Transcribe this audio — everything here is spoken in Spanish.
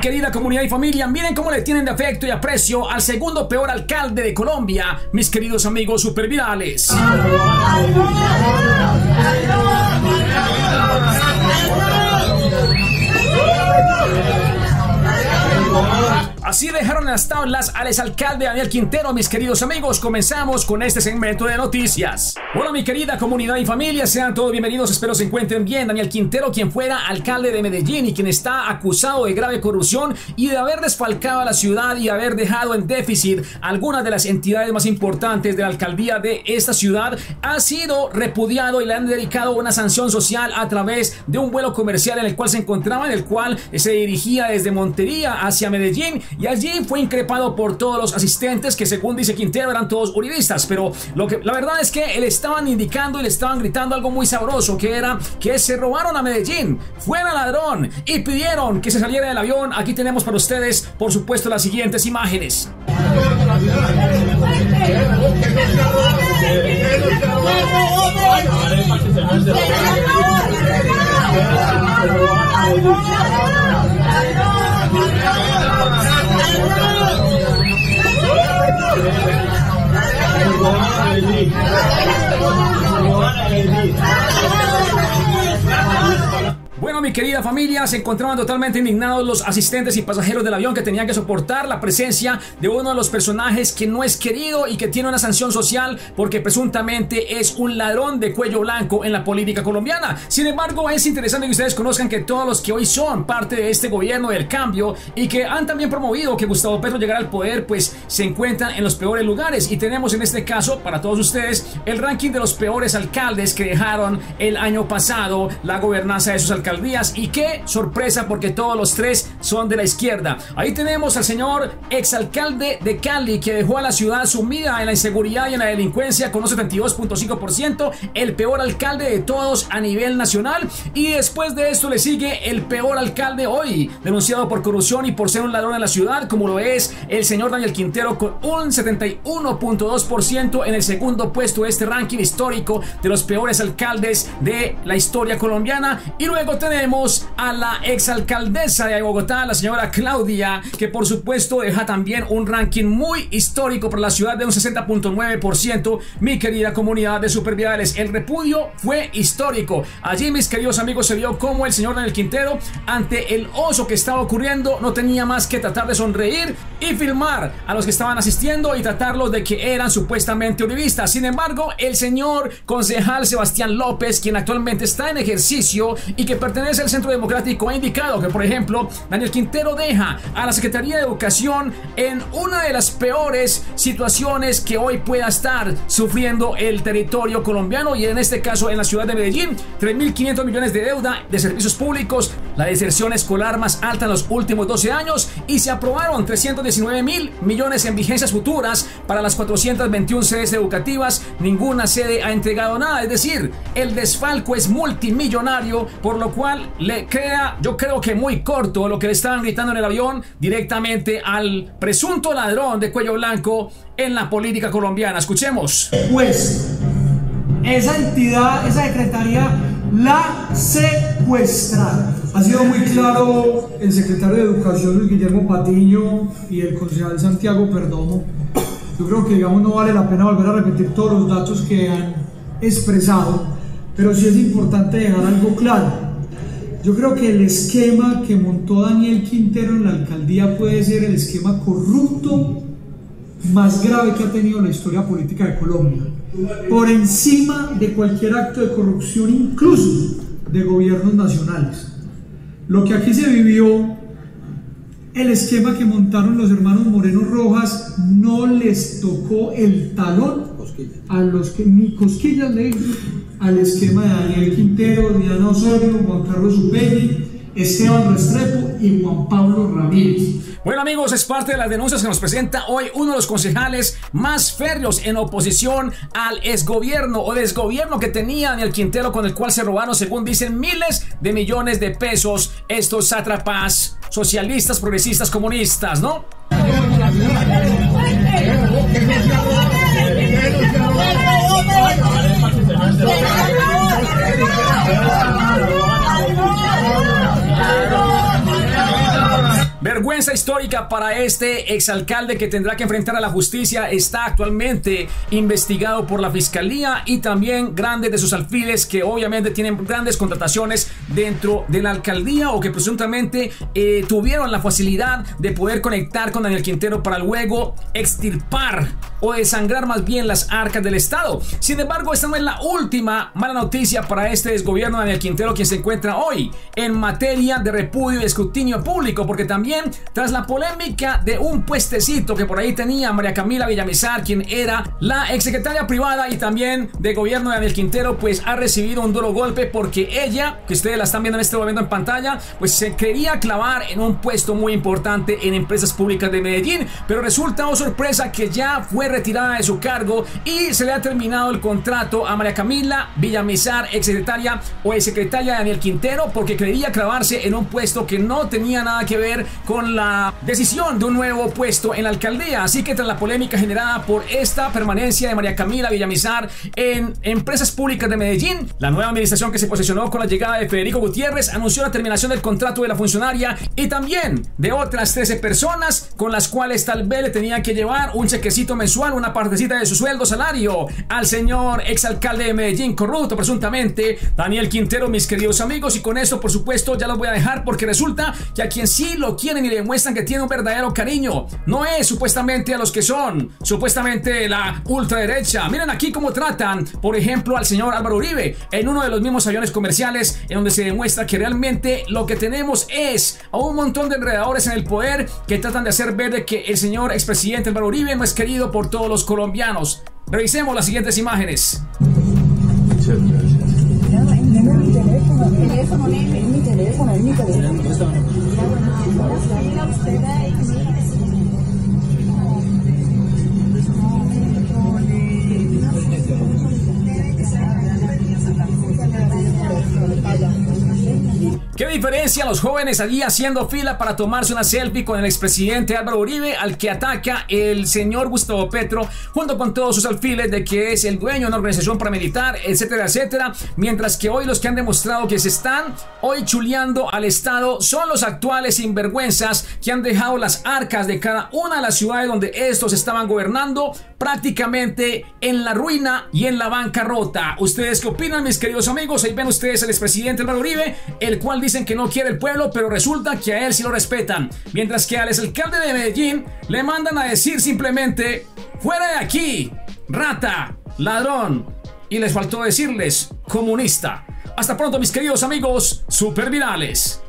querida comunidad y familia, miren cómo le tienen de afecto y aprecio al segundo peor alcalde de Colombia, mis queridos amigos supervirales. Así dejaron en las tablas al exalcalde Daniel Quintero, mis queridos amigos. Comenzamos con este segmento de noticias. Bueno, mi querida comunidad y familia, sean todos bienvenidos, espero se encuentren bien. Daniel Quintero, quien fuera alcalde de Medellín y quien está acusado de grave corrupción y de haber desfalcado a la ciudad y haber dejado en déficit algunas de las entidades más importantes de la alcaldía de esta ciudad, ha sido repudiado y le han dedicado una sanción social a través de un vuelo comercial en el cual se encontraba, en el cual se dirigía desde Montería hacia Medellín, y allí fue increpado por todos los asistentes que, según dice Quintero, eran todos uribistas. Pero la verdad es que le estaban indicando y le estaban gritando algo muy sabroso, que era que se robaron a Medellín, fuera ladrón, y pidieron que se saliera del avión. Aquí tenemos para ustedes, por supuesto, las siguientes imágenes. Bueno, mi querida familia, se encontraban totalmente indignados los asistentes y pasajeros del avión, que tenían que soportar la presencia de uno de los personajes que no es querido y que tiene una sanción social porque presuntamente es un ladrón de cuello blanco en la política colombiana. Sin embargo, es interesante que ustedes conozcan que todos los que hoy son parte de este gobierno del cambio y que han también promovido que Gustavo Petro llegara al poder, pues se encuentran en los peores lugares. Y tenemos en este caso para todos ustedes el ranking de los peores alcaldes que dejaron el año pasado la gobernanza de sus alcaldías. Y qué sorpresa, porque todos los tres son de la izquierda. Ahí tenemos al señor exalcalde de Cali, que dejó a la ciudad sumida en la inseguridad y en la delincuencia con un 72.5%, el peor alcalde de todos a nivel nacional. Y después de esto le sigue el peor alcalde hoy, denunciado por corrupción y por ser un ladrón en la ciudad, como lo es el señor Daniel Quintero, con un 71.2% en el segundo puesto de este ranking histórico de los peores alcaldes de la historia colombiana. Y luego tenemos a la exalcaldesa de Bogotá, la señora Claudia, que por supuesto deja también un ranking muy histórico para la ciudad de un 60.9%. Mi querida comunidad de supervirales, el repudio fue histórico. Allí, mis queridos amigos, se vio cómo el señor Daniel Quintero, ante el oso que estaba ocurriendo, no tenía más que tratar de sonreír y filmar a los que estaban asistiendo y tratarlos de que eran supuestamente uribistas. Sin embargo, el señor concejal Sebastián López, quien actualmente está en ejercicio y que pertenece al Centro Democrático, ha indicado que, por ejemplo, Daniel Quintero deja a la Secretaría de Educación en una de las peores situaciones que hoy pueda estar sufriendo el territorio colombiano, y en este caso en la ciudad de Medellín: 3.500 millones de deuda de servicios públicos, la deserción escolar más alta en los últimos 12 años, y se aprobaron 319.000 millones en vigencias futuras para las 421 sedes educativas. Ninguna sede ha entregado nada, es decir, el desfalco es multimillonario, por lo cual le queda, yo creo que muy corto, lo que le estaban gritando en el avión directamente al presunto ladrón de cuello blanco en la política colombiana. Escuchemos. Pues esa entidad, esa secretaría, la secuestraron. Ha sido muy claro el secretario de Educación, Luis Guillermo Patiño, y el concejal Santiago Perdomo. Yo creo que, digamos, no vale la pena volver a repetir todos los datos que han expresado, pero sí es importante dejar algo claro. Yo creo que el esquema que montó Daniel Quintero en la alcaldía puede ser el esquema corrupto más grave que ha tenido la historia política de Colombia, por encima de cualquier acto de corrupción, incluso de gobiernos nacionales. Lo que aquí se vivió, el esquema que montaron los hermanos Moreno Rojas, no les tocó el talón a los que ni cosquillas le hizo al esquema de Daniel Quintero, Diana Osorio, Juan Carlos Upegui, Esteban Restrepo y Juan Pablo Ramírez. Bueno, amigos, es parte de las denuncias que nos presenta hoy uno de los concejales más férreos en oposición al exgobierno o desgobierno que tenía Daniel Quintero, con el cual se robaron, según dicen, miles de millones de pesos estos sátrapas socialistas, progresistas, comunistas, ¿no? Vergüenza histórica para este exalcalde que tendrá que enfrentar a la justicia. Está actualmente investigado por la fiscalía y también grandes de sus alfiles que obviamente tienen grandes contrataciones dentro de la alcaldía o que presuntamente tuvieron la facilidad de poder conectar con Daniel Quintero para luego extirpar o desangrar más bien las arcas del Estado. Sin embargo, esta no es la última mala noticia para este desgobierno de Daniel Quintero, quien se encuentra hoy en materia de repudio y escrutinio público, porque también tras la polémica de un puestecito que por ahí tenía María Camila Villamizar, quien era la exsecretaria privada y también de gobierno de Daniel Quintero, pues ha recibido un duro golpe porque ella, que ustedes la están viendo en este momento en pantalla, pues se quería clavar en un puesto muy importante en Empresas Públicas de Medellín, pero resulta, oh sorpresa, que ya fue retirada de su cargo y se le ha terminado el contrato a María Camila Villamizar, exsecretaria o exsecretaria de Daniel Quintero, porque quería clavarse en un puesto que no tenía nada que ver con la decisión de un nuevo puesto en la alcaldía. Así que tras la polémica generada por esta permanencia de María Camila Villamizar en Empresas Públicas de Medellín, la nueva administración que se posesionó con la llegada de Federico Gutiérrez anunció la terminación del contrato de la funcionaria y también de otras 13 personas con las cuales tal vez le tenían que llevar un chequecito mensual, una partecita de su sueldo, salario al señor exalcalde de Medellín, corrupto presuntamente, Daniel Quintero, mis queridos amigos. Y con esto, por supuesto, ya los voy a dejar porque resulta que a quien sí lo quieren y le demuestran que tiene un verdadero cariño no es supuestamente a los que son supuestamente la ultraderecha. Miren aquí cómo tratan, por ejemplo, al señor Álvaro Uribe en uno de los mismos aviones comerciales, en donde se demuestra que realmente lo que tenemos es a un montón de enredadores en el poder que tratan de hacer ver de que el señor expresidente Álvaro Uribe no es querido por todos los colombianos. Revisemos las siguientes imágenes. Muchas gracias. ¿Qué diferencia los jóvenes allí haciendo fila para tomarse una selfie con el expresidente Álvaro Uribe, al que ataca el señor Gustavo Petro junto con todos sus alfiles de que es el dueño de una organización paramilitar, etcétera, etcétera? Mientras que hoy los que han demostrado que se están hoy chuleando al Estado son los actuales sinvergüenzas que han dejado las arcas de cada una de las ciudades donde estos estaban gobernando prácticamente en la ruina y en la bancarrota. ¿Ustedes qué opinan, mis queridos amigos? Ahí ven ustedes al expresidente Álvaro Uribe, el cual dicen que no quiere el pueblo, pero resulta que a él sí lo respetan, mientras que al exalcalde de Medellín le mandan a decir simplemente: fuera de aquí, rata, ladrón, y les faltó decirles comunista. Hasta pronto, mis queridos amigos supervirales.